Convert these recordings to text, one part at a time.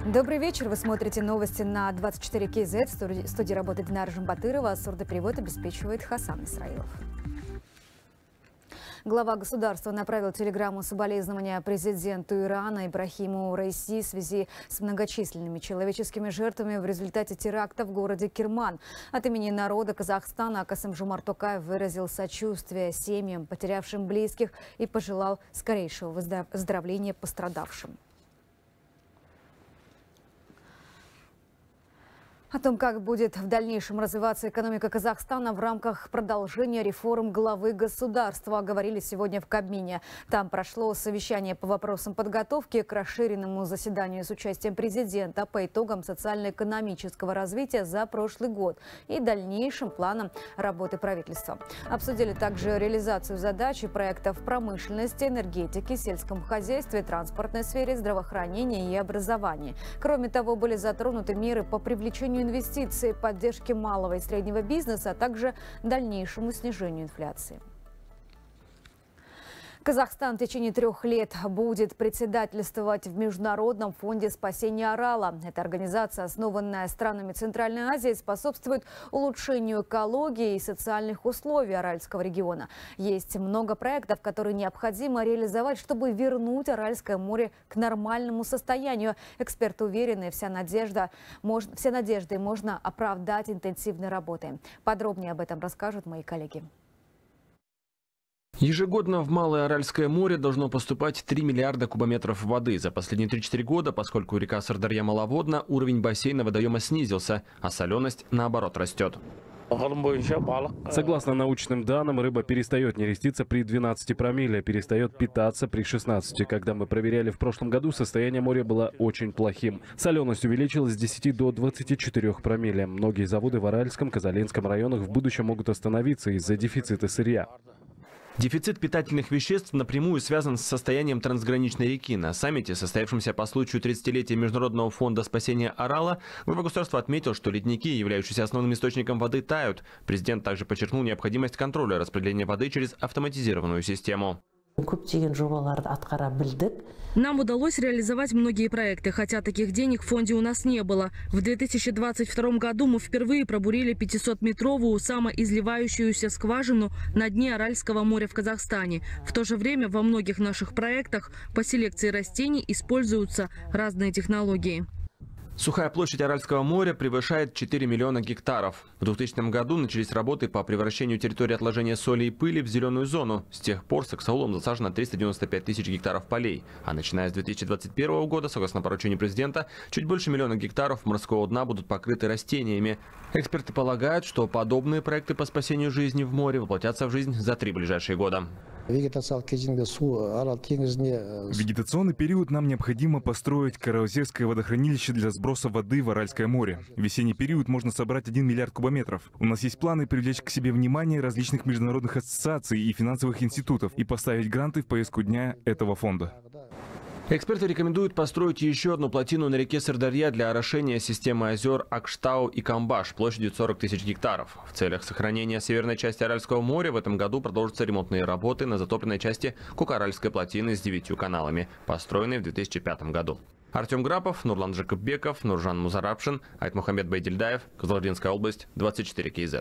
Добрый вечер. Вы смотрите новости на 24 КЗ. В студии работает Динара Жамбатырова. Сурдоперевод обеспечивает Хасан Исраилов. Глава государства направил телеграмму соболезнования президенту Ирана Ибрахиму Раиси в связи с многочисленными человеческими жертвами в результате теракта в городе Керман. От имени народа Казахстана Касым-Жомарт Токаев выразил сочувствие семьям, потерявшим близких, и пожелал скорейшего выздоровления пострадавшим. О том, как будет в дальнейшем развиваться экономика Казахстана в рамках продолжения реформ главы государства, говорили сегодня в Кабмине. Там прошло совещание по вопросам подготовки к расширенному заседанию с участием президента по итогам социально-экономического развития за прошлый год и дальнейшим планам работы правительства. Обсудили также реализацию задач и проектов в промышленности, энергетике, сельском хозяйстве, транспортной сфере, здравоохранении и образовании. Кроме того, были затронуты меры по привлечению инвестиций, поддержки малого и среднего бизнеса, а также дальнейшему снижению инфляции. Казахстан в течение 3 лет будет председательствовать в Международном фонде спасения Арала. Эта организация, основанная странами Центральной Азии, способствует улучшению экологии и социальных условий Аральского региона. Есть много проектов, которые необходимо реализовать, чтобы вернуть Аральское море к нормальному состоянию. Эксперты уверены, все надежды можно оправдать интенсивной работой. Подробнее об этом расскажут мои коллеги. Ежегодно в Малое Аральское море должно поступать 3 миллиарда кубометров воды. За последние 3-4 года, поскольку река Сырдарья маловодна, уровень бассейна водоема снизился, а соленость, наоборот, растет. Согласно научным данным, рыба перестает нереститься при 12 промилле, перестает питаться при 16. Когда мы проверяли в прошлом году, состояние моря было очень плохим. Соленость увеличилась с 10 до 24 промилле. Многие заводы в Аральском, Казалинском районах в будущем могут остановиться из-за дефицита сырья. Дефицит питательных веществ напрямую связан с состоянием трансграничной реки. На саммите, состоявшемся по случаю 30-летия Международного фонда спасения Арала, глава государства отметил, что ледники, являющиеся основным источником воды, тают. Президент также подчеркнул необходимость контроля распределения воды через автоматизированную систему. Нам удалось реализовать многие проекты, хотя таких денег в фонде у нас не было. В 2022 году мы впервые пробурили 500-метровую самоизливающуюся скважину на дне Аральского моря в Казахстане. В то же время во многих наших проектах по селекции растений используются разные технологии. Сухая площадь Аральского моря превышает 4 миллиона гектаров. В 2000 году начались работы по превращению территории отложения соли и пыли в зеленую зону. С тех пор саксаулом засажено 395 тысяч гектаров полей. А начиная с 2021 года, согласно поручению президента, чуть больше миллиона гектаров морского дна будут покрыты растениями. Эксперты полагают, что подобные проекты по спасению жизни в море воплотятся в жизнь за 3 ближайшие года. В вегетационный период нам необходимо построить Караузерское водохранилище для сброса воды в Аральское море. В весенний период можно собрать 1 миллиард кубометров. У нас есть планы привлечь к себе внимание различных международных ассоциаций и финансовых институтов и поставить гранты в повестку дня этого фонда. Эксперты рекомендуют построить еще одну плотину на реке Сырдарья для орошения системы озер Акштау и Камбаш площадью 40 тысяч гектаров. В целях сохранения северной части Аральского моря в этом году продолжатся ремонтные работы на затопленной части Кукаральской плотины с 9 каналами, построенной в 2005 году. Артем Грапов, Нурлан Жакупбеков, Нуржан Музарапшин, Айтмухамед Байдильдаев, Кызылординская область, 24 КЗ.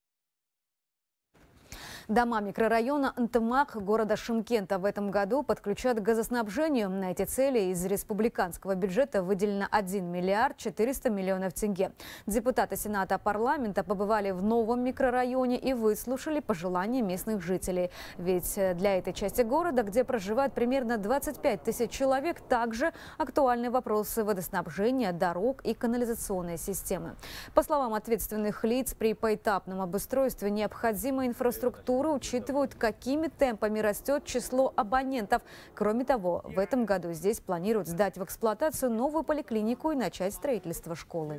Дома микрорайона Антымак города Шымкента в этом году подключат к газоснабжению. На эти цели из республиканского бюджета выделено 1 миллиард 400 миллионов тенге. Депутаты Сената парламента побывали в новом микрорайоне и выслушали пожелания местных жителей. Ведь для этой части города, где проживает примерно 25 тысяч человек, также актуальны вопросы водоснабжения, дорог и канализационной системы. По словам ответственных лиц, при поэтапном обустройстве необходимая инфраструктура учитывают, какими темпами растет число абонентов. Кроме того, в этом году здесь планируют сдать в эксплуатацию новую поликлинику и начать строительство школы.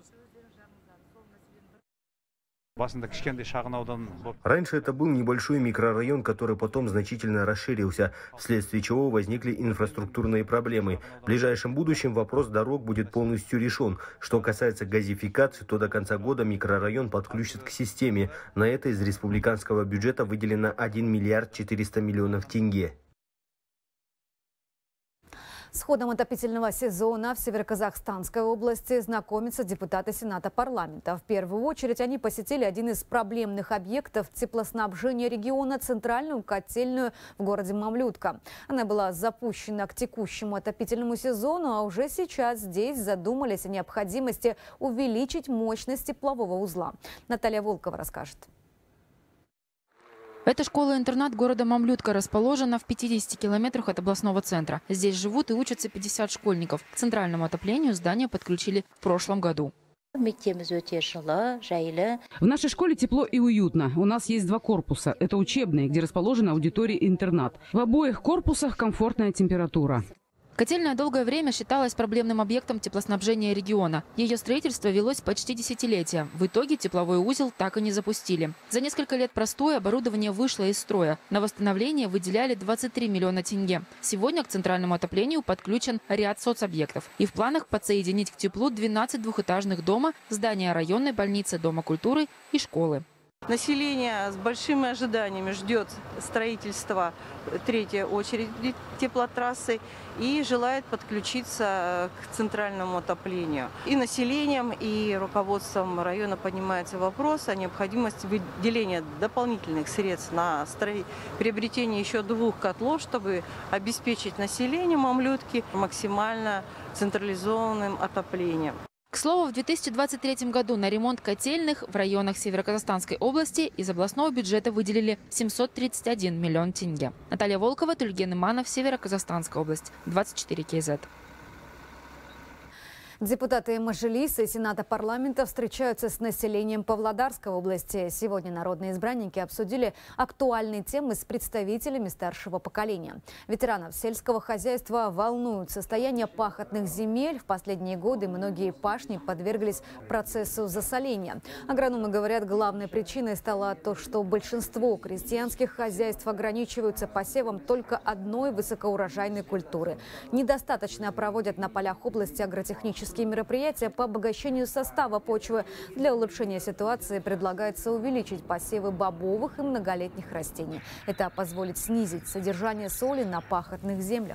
Раньше это был небольшой микрорайон, который потом значительно расширился, вследствие чего возникли инфраструктурные проблемы. В ближайшем будущем вопрос дорог будет полностью решен. Что касается газификации, то до конца года микрорайон подключат к системе. На это из республиканского бюджета выделено 1 миллиард 400 миллионов тенге. С ходом отопительного сезона в Североказахстанской области знакомятся депутаты Сената парламента. В первую очередь они посетили один из проблемных объектов теплоснабжения региона – центральную котельную в городе Мамлютка. Она была запущена к текущему отопительному сезону, а уже сейчас здесь задумались о необходимости увеличить мощность теплового узла. Наталья Волкова расскажет. Эта школа-интернат города Мамлютка расположена в 50 километрах от областного центра. Здесь живут и учатся 50 школьников. К центральному отоплению здание подключили в прошлом году. В нашей школе тепло и уютно. У нас есть 2 корпуса. Это учебные, где расположены аудитории и интернат. В обоих корпусах комфортная температура. Котельная долгое время считалась проблемным объектом теплоснабжения региона. Ее строительство велось почти десятилетия. В итоге тепловой узел так и не запустили. За несколько лет простоя оборудование вышло из строя. На восстановление выделяли 23 миллиона тенге. Сегодня к центральному отоплению подключен ряд соцобъектов. И в планах подсоединить к теплу 12 двухэтажных дома, здания районной больницы, дома культуры и школы. Население с большими ожиданиями ждет строительства 3-й очереди теплотрассы и желает подключиться к центральному отоплению. И населением, и руководством района поднимается вопрос о необходимости выделения дополнительных средств на приобретение еще 2 котлов, чтобы обеспечить население Мамлютки максимально централизованным отоплением. К слову, в 2023 году на ремонт котельных в районах Североказахстанской области из областного бюджета выделили 731 миллион тенге. Наталья Волкова, Тюльген Иманов, Североказахстанская область, 24 КЗ. Депутаты Мажилиса и Сената парламента встречаются с населением Павлодарской области. Сегодня народные избранники обсудили актуальные темы с представителями старшего поколения. Ветеранов сельского хозяйства волнует состояние пахотных земель. В последние годы многие пашни подверглись процессу засоления. Агрономы говорят, главной причиной стало то, что большинство крестьянских хозяйств ограничиваются посевом только одной высокоурожайной культуры. Недостаточно проводят на полях области агротехнические мероприятия по обогащению состава почвы. Для улучшения ситуации предлагается увеличить посевы бобовых и многолетних растений. Это позволит снизить содержание соли на пахотных землях.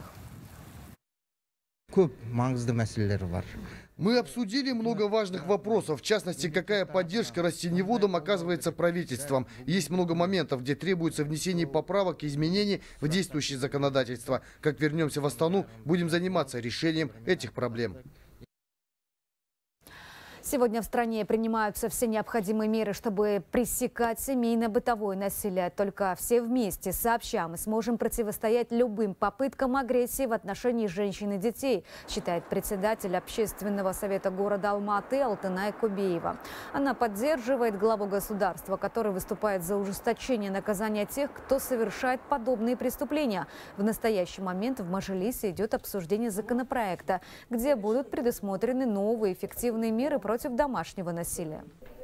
Мы обсудили много важных вопросов, в частности, какая поддержка растениеводам оказывается правительством. Есть много моментов, где требуется внесение поправок и изменений в действующее законодательство. Как вернемся в Астану, будем заниматься решением этих проблем. Сегодня в стране принимаются все необходимые меры, чтобы пресекать семейно-бытовое насилие. Только все вместе, сообща, мы сможем противостоять любым попыткам агрессии в отношении женщин и детей, считает председатель Общественного совета города Алматы Алтынай Кубеева. Она поддерживает главу государства, который выступает за ужесточение наказания тех, кто совершает подобные преступления. В настоящий момент в Мажилисе идет обсуждение законопроекта, где будут предусмотрены новые эффективные меры против домашнего насилия.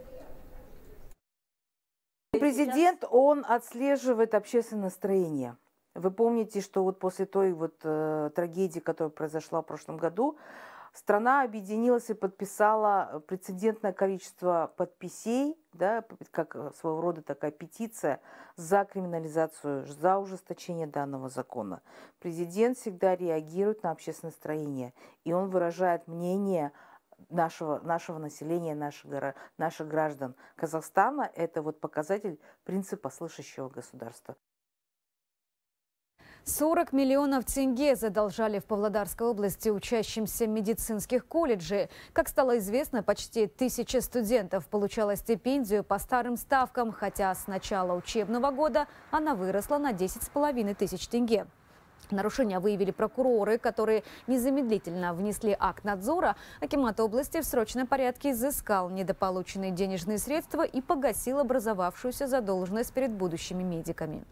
Президент, он отслеживает общественное настроение. Вы помните, что вот после той трагедии, которая произошла в прошлом году, страна объединилась и подписала прецедентное количество подписей, да, как своего рода такая петиция за криминализацию, за ужесточение данного закона. Президент всегда реагирует на общественное настроение, и он выражает мнение нашего населения, наших граждан. Казахстана – это показатель принципа слышащего государства. 40 миллионов тенге задолжали в Павлодарской области учащимся медицинских колледжей. Как стало известно, почти 1000 студентов получало стипендию по старым ставкам, хотя с начала учебного года она выросла на 10,5 тысяч тенге. Нарушения выявили прокуроры, которые незамедлительно внесли акт надзора. Акимат области в срочном порядке изыскал недополученные денежные средства и погасил образовавшуюся задолженность перед будущими медиками.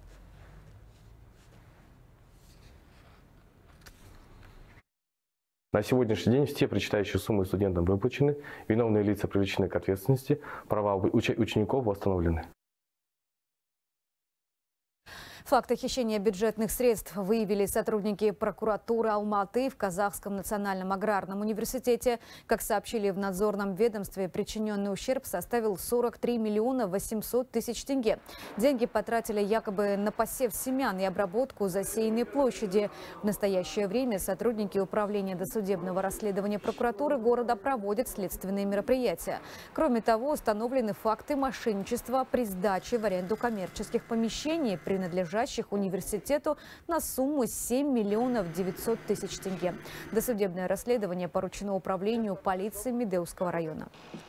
На сегодняшний день все причитающие суммы студентам выплачены, виновные лица привлечены к ответственности, права учеников восстановлены. Факты хищения бюджетных средств выявили сотрудники прокуратуры Алматы в Казахском национальном аграрном университете. Как сообщили в надзорном ведомстве, причиненный ущерб составил 43 миллиона 800 тысяч тенге. Деньги потратили якобы на посев семян и обработку засеянной площади. В настоящее время сотрудники управления досудебного расследования прокуратуры города проводят следственные мероприятия. Кроме того, установлены факты мошенничества при сдаче в аренду коммерческих помещений, принадлежащих университету, на сумму 7 миллионов 900 тысяч тенге. Досудебное расследование поручено управлению полиции Медеуского района.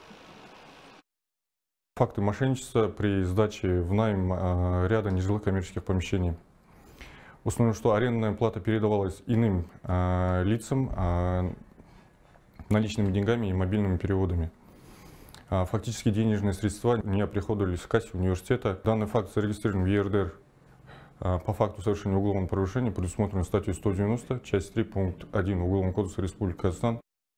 Факты мошенничества при сдаче в найм ряда нежилых коммерческих помещений. Установлено, что арендная плата передавалась иным лицам наличными деньгами и мобильными переводами. Фактически денежные средства не оприходовались в кассе университета. Данный факт зарегистрирован в ЕРДР. По факту совершения уголовного правонарушения предусмотрено статьей 190, часть 3, пункт 1 Уголовного кодекса Республики Казахстан.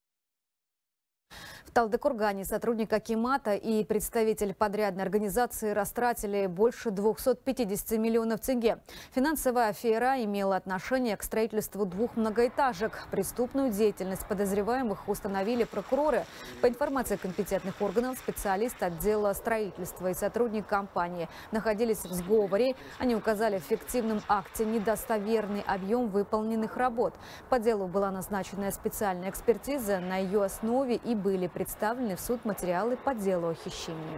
В Талдыкургане сотрудник акимата и представитель подрядной организации растратили больше 250 миллионов тенге. Финансовая афера имела отношение к строительству 2 многоэтажек. Преступную деятельность подозреваемых установили прокуроры. По информации компетентных органов, специалист отдела строительства и сотрудник компании находились в сговоре. Они указали в фиктивном акте недостоверный объем выполненных работ. По делу была назначена специальная экспертиза. На ее основе и были представлены в суд материалы по делу о хищении.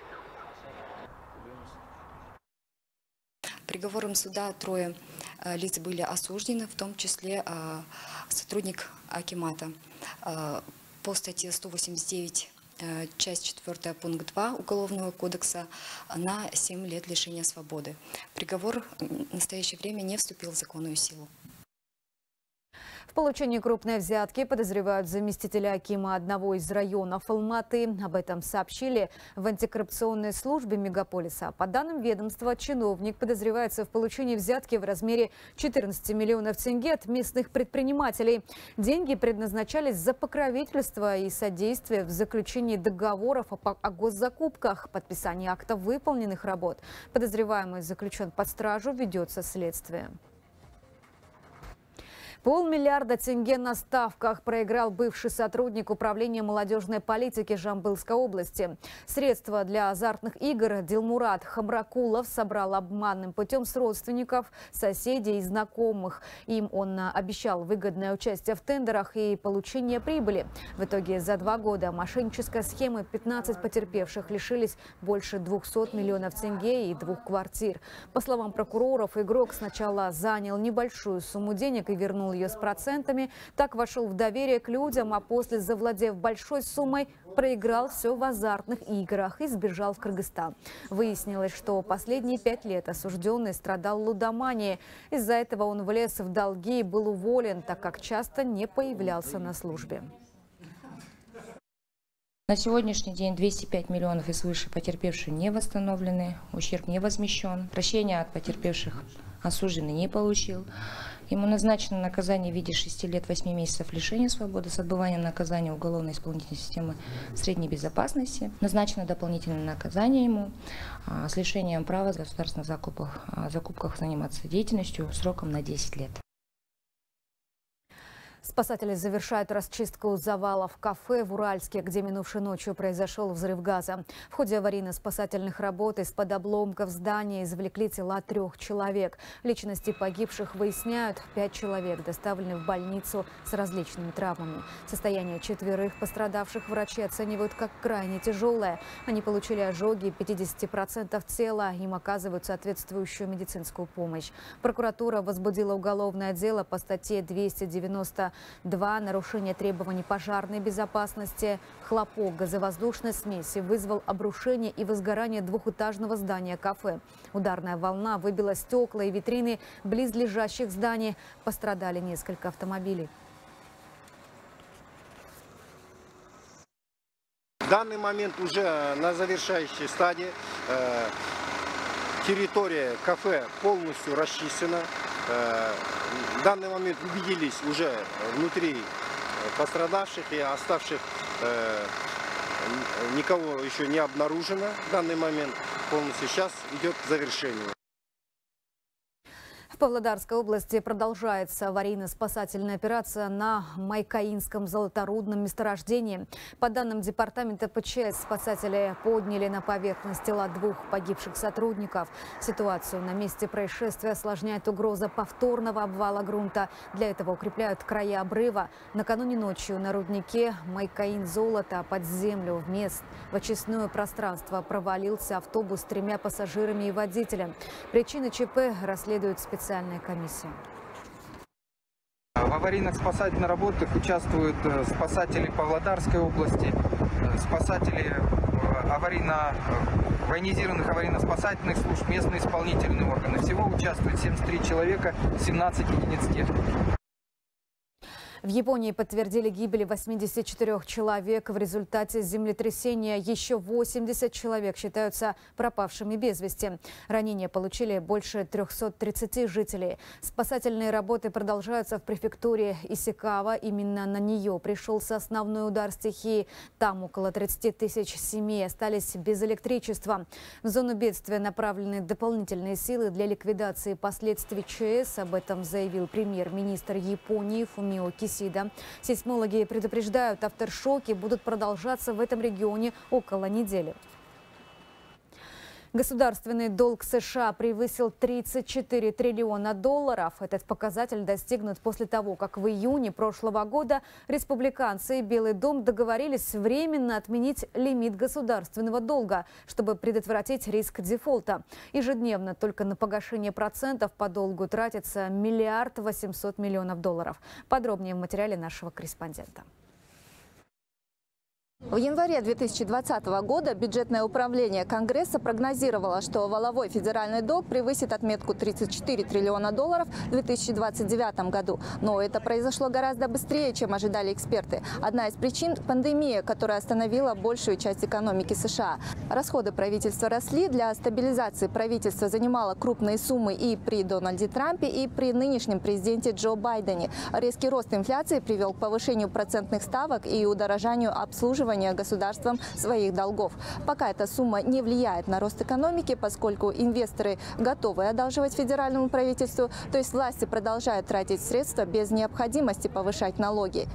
Приговором суда 3 лиц были осуждены, в том числе сотрудник акимата. По статье 189, часть 4, пункт 2 Уголовного кодекса на 7 лет лишения свободы. Приговор в настоящее время не вступил в законную силу. В получении крупной взятки подозревают заместителя акима одного из районов Алматы. Об этом сообщили в антикоррупционной службе мегаполиса. По данным ведомства, чиновник подозревается в получении взятки в размере 14 миллионов тенге от местных предпринимателей. Деньги предназначались за покровительство и содействие в заключении договоров о госзакупках, подписании актов выполненных работ. Подозреваемый заключен под стражу, ведется следствие. 500 миллиарда тенге на ставках проиграл бывший сотрудник управления молодежной политики Жамбылской области. Средства для азартных игр Дилмурат Хамракулов собрал обманным путем с родственников, соседей и знакомых. Им он обещал выгодное участие в тендерах и получение прибыли. В итоге за 2 года мошеннической схемы 15 потерпевших лишились больше 200 миллионов тенге и 2 квартир. По словам прокуроров, игрок сначала занял небольшую сумму денег и вернул ее с процентами, так вошел в доверие к людям, а после, завладев большой суммой, проиграл все в азартных играх и сбежал в Кыргызстан. Выяснилось, что последние 5 лет осужденный страдал лудоманией. Из-за этого он влез в долги и был уволен, так как часто не появлялся на службе. На сегодняшний день 205 миллионов и свыше потерпевших не восстановлены, ущерб не возмещен, прощения от потерпевших осужденный не получил. Ему назначено наказание в виде 6 лет 8 месяцев лишения свободы с отбыванием наказания уголовно-исполнительной системы средней безопасности. Назначено дополнительное наказание ему с лишением права в государственных закупках заниматься деятельностью сроком на 10 лет. Спасатели завершают расчистку завалов кафе в Уральске, где минувшей ночью произошел взрыв газа. В ходе аварийно-спасательных работ из-под обломков здания извлекли тела 3 человек. Личности погибших выясняют. 5 человек доставлены в больницу с различными травмами. Состояние 4 пострадавших врачи оценивают как крайне тяжелое. Они получили ожоги 50% тела. Им оказывают соответствующую медицинскую помощь. Прокуратура возбудила уголовное дело по статье 292 нарушение требований пожарной безопасности. Хлопок газовоздушной смеси вызвал обрушение и возгорание 2-этажного здания кафе. Ударная волна выбила стекла и витрины близлежащих зданий. Пострадали несколько автомобилей. В данный момент уже на завершающей стадии. Территория кафе полностью расчищена. В данный момент убедились уже внутри пострадавших и оставших, никого еще не обнаружено. В данный момент полностью сейчас идет к завершению. В Павлодарской области продолжается аварийно-спасательная операция на Майкаинском золоторудном месторождении. По данным департамента ПЧС, спасатели подняли на поверхность тела 2 погибших сотрудников. Ситуацию на месте происшествия осложняет угроза повторного обвала грунта. Для этого укрепляют края обрыва. Накануне ночью на руднике Майкаин-золото под землю в очистное пространство провалился автобус с 3 пассажирами и водителем. Причины ЧП расследует специальная комиссия. В аварийно-спасательных работах участвуют спасатели Павлодарской области, спасатели военизированных аварийно-спасательных служб, местные исполнительные органы. Всего участвует 73 человека, 17 единиц техники. В Японии подтвердили гибель 84 человек в результате землетрясения. Еще 80 человек считаются пропавшими без вести. Ранения получили больше 330 жителей. Спасательные работы продолжаются в префектуре Исикава. Именно на нее пришелся основной удар стихии. Там около 30 тысяч семей остались без электричества. В зону бедствия направлены дополнительные силы для ликвидации последствий ЧС. Об этом заявил премьер-министр Японии Фумио Кисида. Сейсмологи предупреждают, авторшоки будут продолжаться в этом регионе около недели. Государственный долг США превысил 34 триллиона долларов. Этот показатель достигнут после того, как в июне прошлого года республиканцы и Белый дом договорились временно отменить лимит государственного долга, чтобы предотвратить риск дефолта. Ежедневно только на погашение процентов по долгу тратится 1 800 000 000 долларов. Подробнее в материале нашего корреспондента. В январе 2020 года бюджетное управление Конгресса прогнозировало, что валовой федеральный долг превысит отметку 34 триллиона долларов в 2029 году. Но это произошло гораздо быстрее, чем ожидали эксперты. Одна из причин – пандемия, которая остановила большую часть экономики США. Расходы правительства росли. Для стабилизации правительство занимало крупные суммы и при Дональде Трампе, и при нынешнем президенте Джо Байдене. Резкий рост инфляции привел к повышению процентных ставок и удорожанию обслуживания государством своих долгов. Пока эта сумма не влияет на рост экономики, поскольку инвесторы готовы одалживать федеральному правительству, то есть власти продолжают тратить средства без необходимости повышать налоги.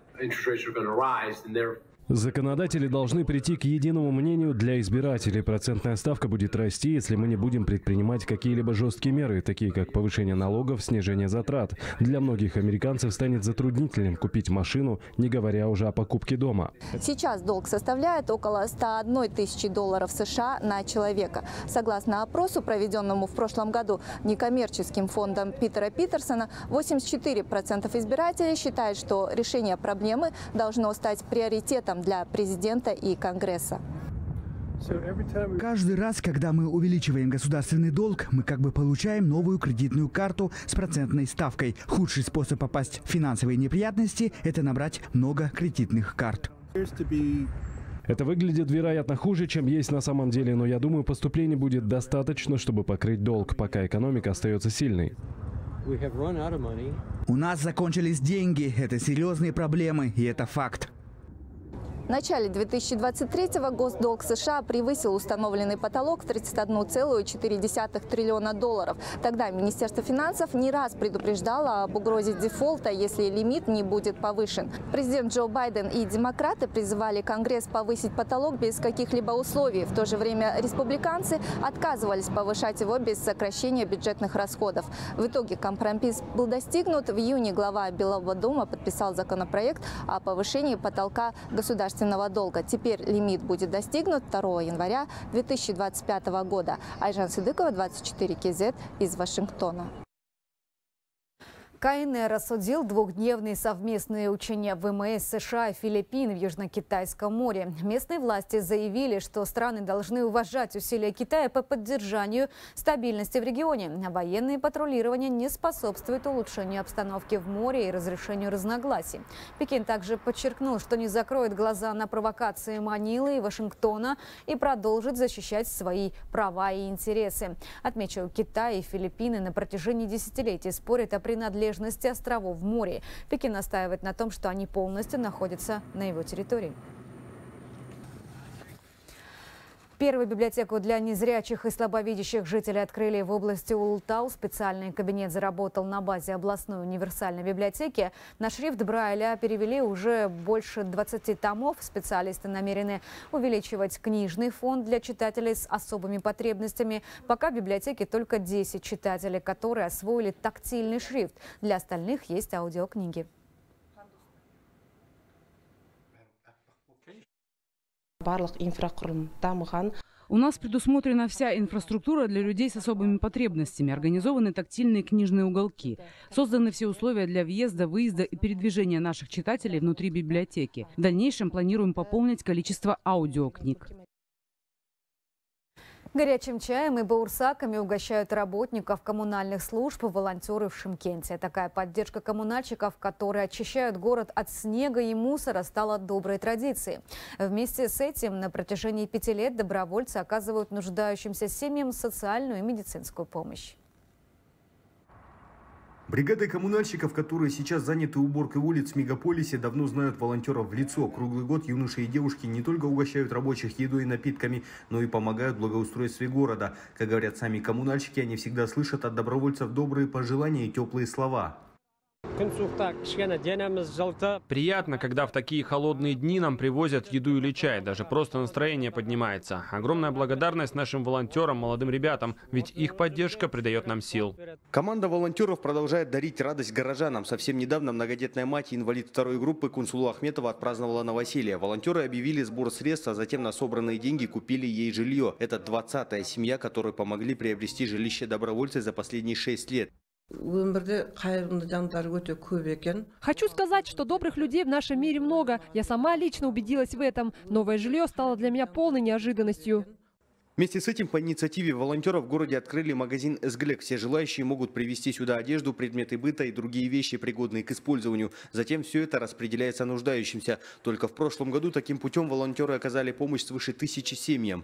Законодатели должны прийти к единому мнению для избирателей. Процентная ставка будет расти, если мы не будем предпринимать какие-либо жесткие меры, такие как повышение налогов, снижение затрат. Для многих американцев станет затруднительным купить машину, не говоря уже о покупке дома. Сейчас долг составляет около 101 тысячи долларов США на человека. Согласно опросу, проведенному в прошлом году некоммерческим фондом Питера Питерсона, 84% избирателей считают, что решение проблемы должно стать приоритетом для президента и Конгресса. Каждый раз, когда мы увеличиваем государственный долг, мы как бы получаем новую кредитную карту с процентной ставкой. Худший способ попасть в финансовые неприятности – это набрать много кредитных карт. Это выглядит, вероятно, хуже, чем есть на самом деле, но я думаю, поступлений будет достаточно, чтобы покрыть долг, пока экономика остается сильной. У нас закончились деньги, это серьезные проблемы, и это факт. В начале 2023-го госдолг США превысил установленный потолок в 31,4 триллиона долларов. Тогда Министерство финансов не раз предупреждало об угрозе дефолта, если лимит не будет повышен. Президент Джо Байден и демократы призывали Конгресс повысить потолок без каких-либо условий. В то же время республиканцы отказывались повышать его без сокращения бюджетных расходов. В итоге компромисс был достигнут. В июне глава Белого дома подписал законопроект о повышении потолка государственного долга. Теперь лимит будет достигнут 2 января 2025 года. Айжан Сыдыкова, 24 КЗ из Вашингтона. КНР осудил двухдневные совместные учения ВМС США и Филиппин в Южно-Китайском море. Местные власти заявили, что страны должны уважать усилия Китая по поддержанию стабильности в регионе. А военное патрулирование не способствует улучшению обстановки в море и разрешению разногласий. Пекин также подчеркнул, что не закроет глаза на провокации Манилы и Вашингтона и продолжит защищать свои права и интересы. Отмечу, Китай и Филиппины на протяжении десятилетий спорят о принадлежности островов в море. Пекин настаивает на том, что они полностью находятся на его территории. Первую библиотеку для незрячих и слабовидящих жителей открыли в области Улутау. Специальный кабинет заработал на базе областной универсальной библиотеки. На шрифт Брайля перевели уже больше 20 томов. Специалисты намерены увеличивать книжный фонд для читателей с особыми потребностями. Пока в библиотеке только 10 читателей, которые освоили тактильный шрифт. Для остальных есть аудиокниги. У нас предусмотрена вся инфраструктура для людей с особыми потребностями. Организованы тактильные книжные уголки. Созданы все условия для въезда, выезда и передвижения наших читателей внутри библиотеки. В дальнейшем планируем пополнить количество аудиокниг. Горячим чаем и баурсаками угощают работников коммунальных служб волонтеры в Шымкенте. Такая поддержка коммунальщиков, которые очищают город от снега и мусора, стала доброй традицией. Вместе с этим на протяжении 5 лет добровольцы оказывают нуждающимся семьям социальную и медицинскую помощь. Бригады коммунальщиков, которые сейчас заняты уборкой улиц в мегаполисе, давно знают волонтеров в лицо. Круглый год юноши и девушки не только угощают рабочих едой и напитками, но и помогают в благоустройстве города. Как говорят сами коммунальщики, они всегда слышат от добровольцев добрые пожелания и теплые слова. Приятно, когда в такие холодные дни нам привозят еду или чай. Даже просто настроение поднимается. Огромная благодарность нашим волонтерам, молодым ребятам, ведь их поддержка придает нам сил. Команда волонтеров продолжает дарить радость горожанам. Совсем недавно многодетная мать и инвалид второй группы Кунсулу Ахметова отпраздновала новоселье. Волонтеры объявили сбор средств, а затем на собранные деньги купили ей жилье. Это 20-я семья, которой помогли приобрести жилище добровольцы за последние 6 лет. Хочу сказать, что добрых людей в нашем мире много. Я сама лично убедилась в этом. Новое жилье стало для меня полной неожиданностью. Вместе с этим по инициативе волонтеров в городе открыли магазин «Эсглек». Все желающие могут привезти сюда одежду, предметы быта и другие вещи, пригодные к использованию. Затем все это распределяется нуждающимся. Только в прошлом году таким путем волонтеры оказали помощь свыше 1000 семьям.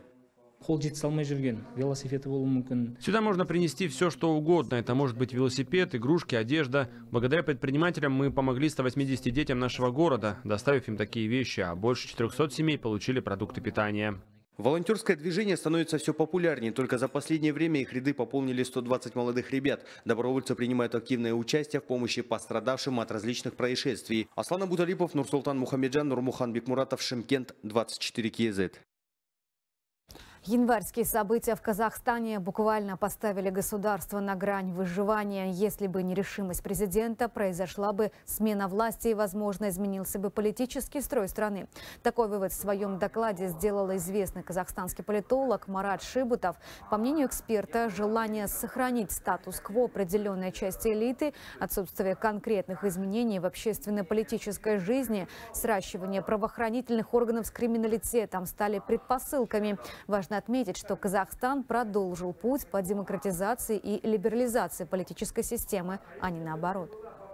Сюда можно принести все, что угодно. Это может быть велосипед, игрушки, одежда. Благодаря предпринимателям мы помогли 180 детям нашего города, доставив им такие вещи, а больше 400 семей получили продукты питания. Волонтерское движение становится все популярнее. Только за последнее время их ряды пополнили 120 молодых ребят. Добровольцы принимают активное участие в помощи пострадавшим от различных происшествий. Аслан Абуталипов, Нурсултан Мухамеджан, Нурмухан Бекмуратов, Шымкент, 24 КЗ. Январские события в Казахстане буквально поставили государство на грань выживания. Если бы не решимость президента, произошла бы смена власти и, возможно, изменился бы политический строй страны. Такой вывод в своем докладе сделал известный казахстанский политолог Марат Шибутов. По мнению эксперта, желание сохранить статус-кво определенной части элиты, отсутствие конкретных изменений в общественно-политической жизни, сращивание правоохранительных органов с криминалитетом стали предпосылками. Важно отметить, что Казахстан продолжил путь по демократизации и либерализации политической системы, а не наоборот.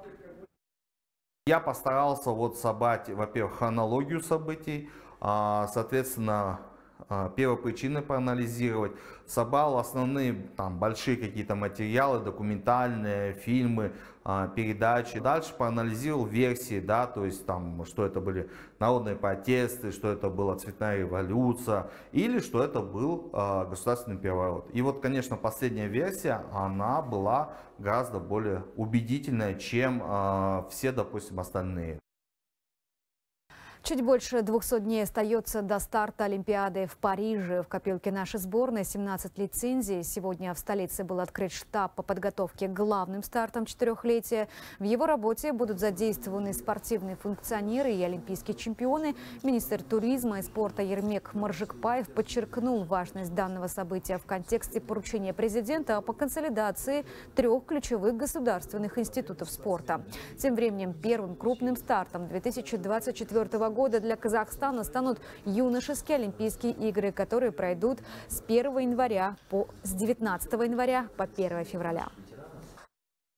Я постарался собрать, во-первых, хронологию событий, соответственно, первопричины проанализировать, собрал основные большие какие-то материалы, документальные, фильмы, передачи. Дальше проанализировал версии, то есть что это были народные протесты, что это была цветная революция или что это был государственный переворот. И конечно, последняя версия, она была гораздо более убедительная, чем все, допустим, остальные. Чуть больше 200 дней остается до старта Олимпиады в Париже. В копилке нашей сборной 17 лицензий. Сегодня в столице был открыт штаб по подготовке к главным стартам четырехлетия. В его работе будут задействованы спортивные функционеры и олимпийские чемпионы. Министр туризма и спорта Ермек Маржикпаев подчеркнул важность данного события в контексте поручения президента по консолидации 3 ключевых государственных институтов спорта. Тем временем первым крупным стартом 2024 года для Казахстана станут юношеские Олимпийские игры, которые пройдут с 19 января по 1 февраля.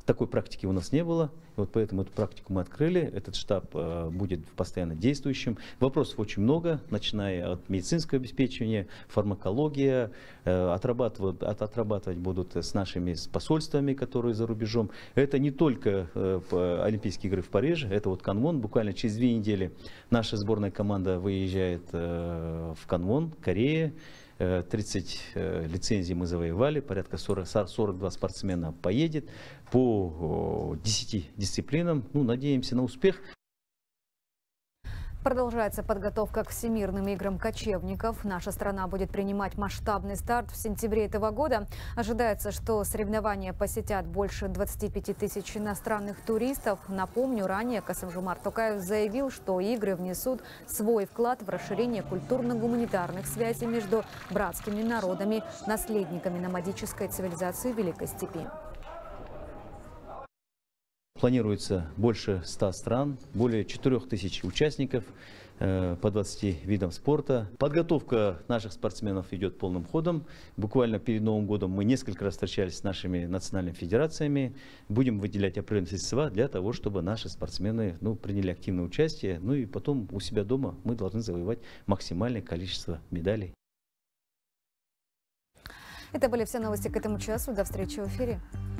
Такой практики у нас не было, вот поэтому эту практику мы открыли. Этот штаб будет постоянно действующим. Вопросов очень много, начиная от медицинского обеспечения, фармакология, отрабатывать будут с нашими посольствами, которые за рубежом. Это не только Олимпийские игры в Париже, это вот Канвон. Буквально через 2 недели наша сборная команда выезжает в Канвон, Корея. 30 лицензий мы завоевали, порядка 42 спортсмена поедет по 10 дисциплинам. Ну, надеемся на успех. Продолжается подготовка к Всемирным играм кочевников. Наша страна будет принимать масштабный старт в сентябре этого года. Ожидается, что соревнования посетят больше 25 тысяч иностранных туристов. Напомню, ранее Касым-Жомарт Токаев заявил, что игры внесут свой вклад в расширение культурно-гуманитарных связей между братскими народами, наследниками номадической цивилизации Великой Степи. Планируется больше 100 стран, более 4000 участников по 20 видам спорта. Подготовка наших спортсменов идет полным ходом. Буквально перед Новым годом мы несколько раз встречались с нашими национальными федерациями. Будем выделять определенные средства для того, чтобы наши спортсмены приняли активное участие. Ну и потом у себя дома мы должны завоевать максимальное количество медалей. Это были все новости к этому часу. До встречи в эфире.